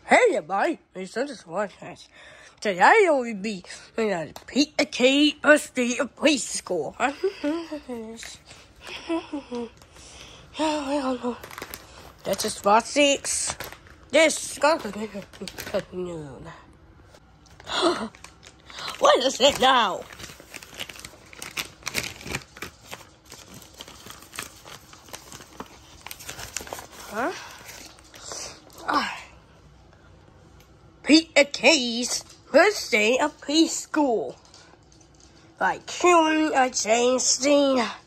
Hey everybody, it's this podcast. Today will be Pete the Key of the Preschool. That's just part 6. This What is it now? Huh? Pete the Key's first day of preschool by James Dean.